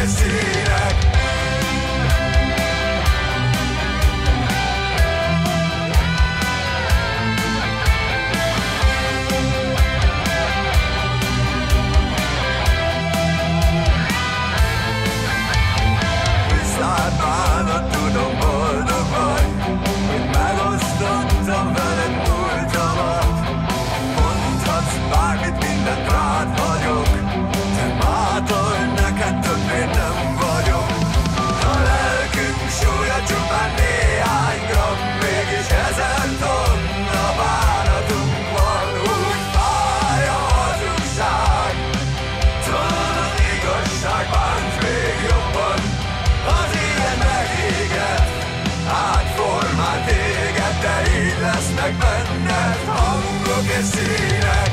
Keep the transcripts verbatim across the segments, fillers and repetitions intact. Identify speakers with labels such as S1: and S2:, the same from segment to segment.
S1: színek. Viszlát bánat, tudom, boldog vagy, hogy megosztottam veled múltamat. Mondhatsz bármit, mindent rád vagyok, te mától neked többé nem vagyok. A lelkünk súlya csupán néhány gram, mégis ezer tonna bánatunk van. Úgy fáj a hazugság, talán az igazság bánt még jobban. Az élet megéget, átformál téged, de így lesznek benned hangok és színek.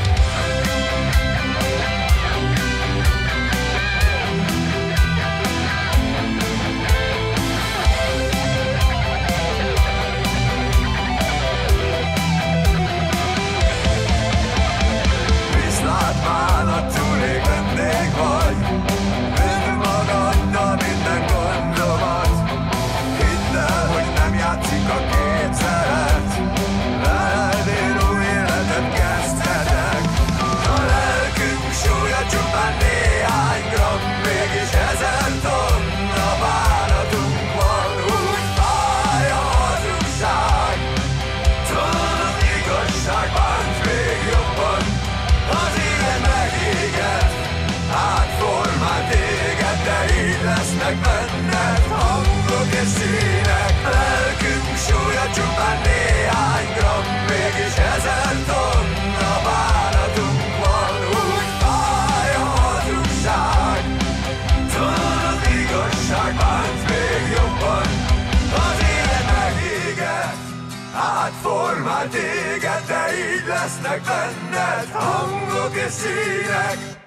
S1: Viszlát bánat, túlég vendég vagy, önmagaddal minden gondomat. Hidd el, hogy nem játszik a két szeret, veled én új életet kezdhetek. A lelkünk súlya csupán néhány gram, mégis ezer tonna bánatunk van. Úgy fáj a hazugság, talán az igazság bánt még jobban. Az élet megéget, átformál téged, de így lesznek benned hangok és színek. Lelkünk súlya csupán néhány gram, mégis ezer tonna bánatunk van. Úgy fáj a hazugság, talán az igazság bánt még jobban. Az élet megéget, átformál téged, de így lesznek benned hangok és színek.